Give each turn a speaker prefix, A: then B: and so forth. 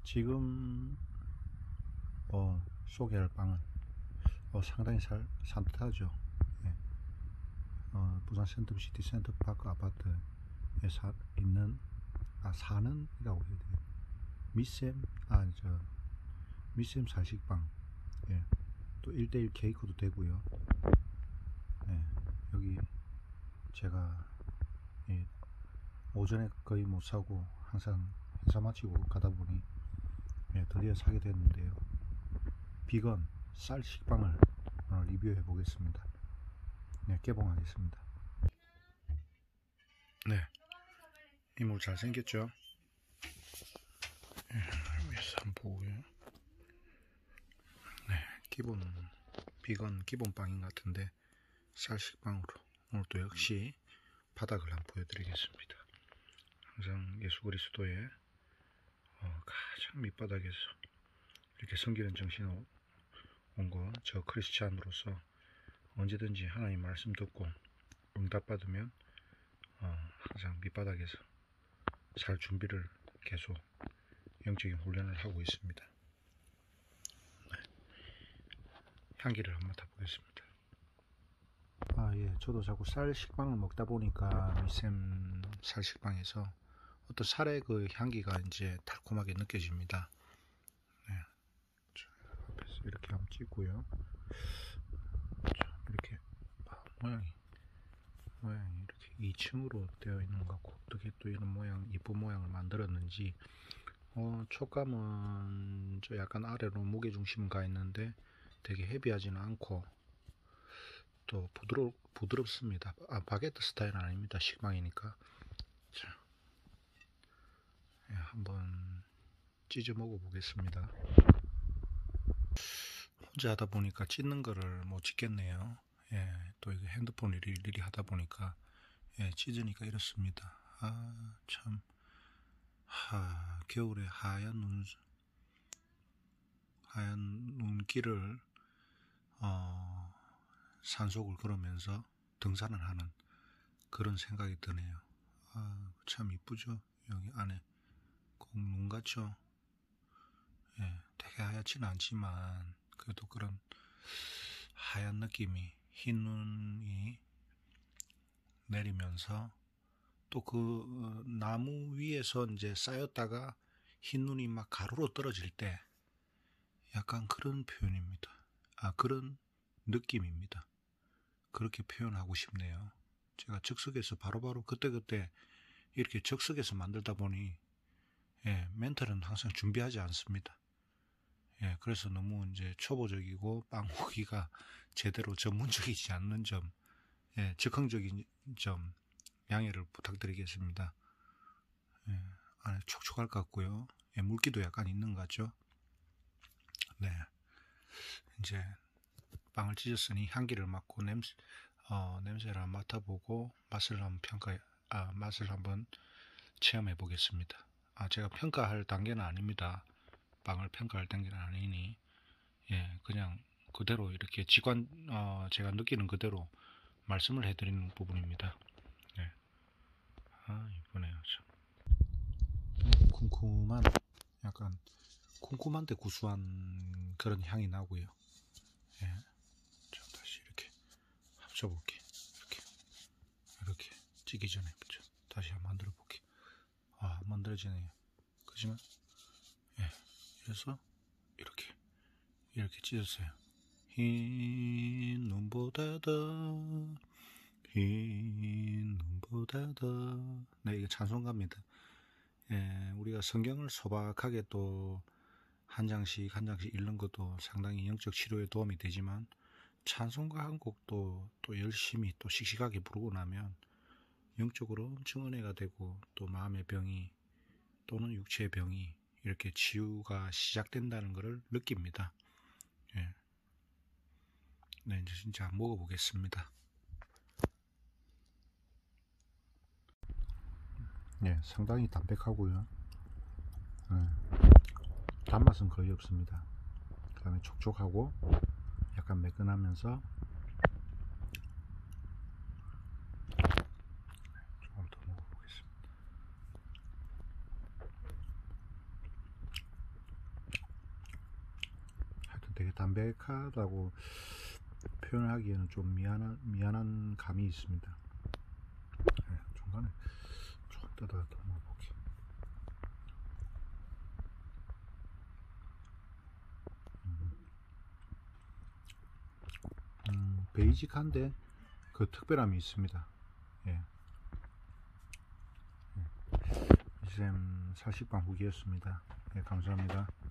A: 지금 소개할 빵은 상당히 산뜻하죠. 예. 부산 센트럴시티 센터파크 아파트에 있는 사는이라고 해야 되겠네. 미쌤 살식빵. 예. 또 1:1 케이크도 되고요. 예. 여기 제가 오전에 거의 못 사고 항상 회사 마치고 가다 보니 드디어 사게 됐는데요. 비건 쌀 식빵을 오늘 리뷰해 보겠습니다. 네, 개봉하겠습니다. 네, 이물 잘생겼죠? 위에서 한번 보고요. 네, 비건 기본 빵인 것 같은데 쌀 식빵으로 오늘 또 역시 바닥을 한번 보여드리겠습니다. 항상 예수 그리스도의 가장 밑바닥에서 이렇게 섬기는 정신으로 온 거, 저 크리스찬으로서 언제든지 하나님 말씀 듣고 응답받으면 항상 밑바닥에서 살 준비를 계속 영적인 훈련을 하고 있습니다. 네. 향기를 한번 맡아보겠습니다. 예, 저도 자꾸 쌀 식빵을 먹다 보니까 미쌤 쌀 식빵에서 어떤 쌀의 그 향기가 이제 달콤하게 느껴집니다. 네. 앞에서 이렇게 한번 찍고요. 이렇게 모양이 이렇게 2층으로 되어 있는 것 같고, 어떻게 또 이런 이쁜 모양을 만들었는지. 촉감은 저 약간 아래로 무게중심은 가 있는데 되게 헤비하지는 않고 또 부드럽습니다. 바게트 스타일은 아닙니다. 식빵이니까. 자, 한번 찢어 먹어 보겠습니다. 혼자 하다 보니까 찢는 거를 못 찢겠네요. 또 이거 핸드폰 일일이 하다 보니까 찢으니까 이렇습니다. 참. 겨울에 하얀 눈길을 산속을 걸으면서 등산을 하는 그런 생각이 드네요. 참 이쁘죠? 여기 안에 꼭 눈 같죠? 되게 하얗지는 않지만 그래도 그런 하얀 느낌이, 흰 눈이 내리면서 또 그 나무 위에서 이제 쌓였다가 흰 눈이 막 가로로 떨어질 때 약간 그런 표현입니다. 그런 느낌입니다. 그렇게 표현하고 싶네요. 제가 즉석에서 바로바로 그때그때 이렇게 즉석에서 만들다 보니 멘트는 항상 준비하지 않습니다. 그래서 너무 이제 초보적이고 빵후기가 제대로 전문적이지 않는 점, 즉흥적인 점 양해를 부탁드리겠습니다. 안에 촉촉할 것 같고요. 물기도 약간 있는 것 같죠? 네. 이제 빵을 찢었으니 향기를 맡고 냄새를 한번 맡아보고 맛을 한번 체험해 보겠습니다. 제가 평가할 단계는 아닙니다. 빵을 평가할 단계는 아니니 그냥 그대로 이렇게 제가 느끼는 그대로 말씀을 해드리는 부분입니다. 네. 이쁘네요. 참. 약간 쿰쿰한데 구수한 그런 향이 나고요. 자, 다시 이렇게 합쳐볼게. 이렇게 찌기 전에 다시 한번 만들어 볼게. 만들어지네요. 그지만 그래서 이렇게 찢었어요. 흰 눈보다 더 네, 이게 찬송가입니다. 우리가 성경을 소박하게 또 한 장씩 읽는 것도 상당히 영적 치료에 도움이 되지만 찬송가 한 곡도 또 열심히 또 씩씩하게 부르고 나면 영적으로 엄청 은혜가 되고 또 마음의 병이 또는 육체의 병이 이렇게 치유가 시작된다는 것을 느낍니다. 네, 이제 진짜 먹어보겠습니다. 상당히 담백하고요. 단맛은 거의 없습니다. 그 다음에 촉촉하고 약간 매끈하면서 조금 더 먹어보겠습니다. 담백하다고 표현을 하기에는 좀 미안한 감이 있습니다. 네, 중간에 조금 더 먹어볼게요. 베이직한데 그 특별함이 있습니다. 예. 이쌤 살식빵 후기였습니다. 예, 감사합니다.